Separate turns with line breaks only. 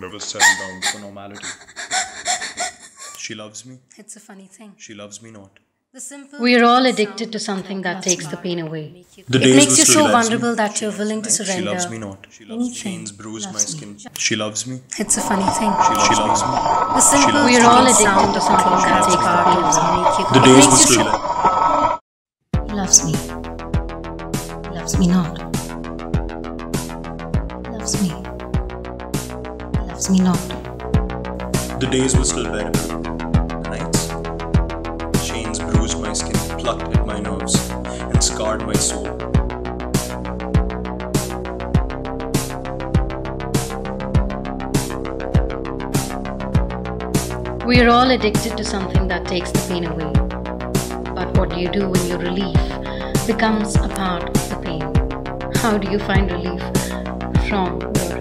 nervous settle down for normality. She loves me.
It's a funny thing.
She loves me not.
We are all addicted to something that takes the pain away.
The
It makes you so
loves me.
vulnerable that you're willing to
She
surrender.
loves me not.
Anything.
Chains bruise my
Loves
skin. She loves me.
It's a funny thing.
She loves me.
The simple
We
we
are
are
all
all
addicted
addicted to something that takes the pain away.
The
It
days
makes
were
you
still
so. He loves me. He loves me not. He loves me. He loves me not.
The days were still bearable. The nights. Chains bruised my skin, plucked at my nerves, and scarred my soul.
We are all addicted to something that takes the pain away. But what do you do when your relief becomes a part of the pain? How do you find relief from your